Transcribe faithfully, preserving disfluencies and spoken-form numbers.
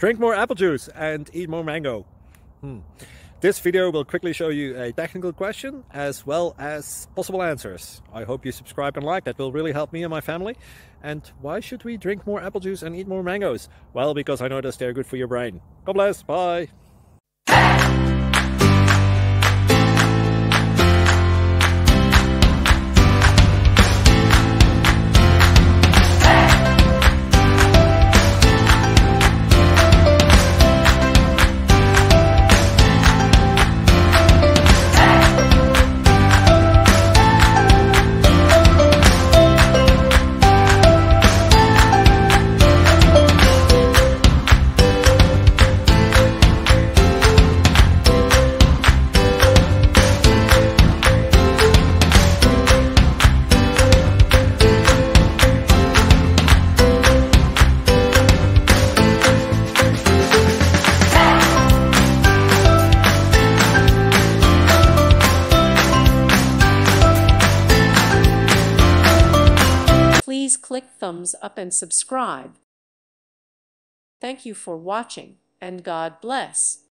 Drink more apple juice and eat more mango. Hmm. This video will quickly show you a technical question as well as possible answers. I hope you subscribe and like, that will really help me and my family. And why should we drink more apple juice and eat more mangoes? Well, because I noticed they're good for your brain. God bless, bye! Please click thumbs up and subscribe. Thank you for watching, and God bless.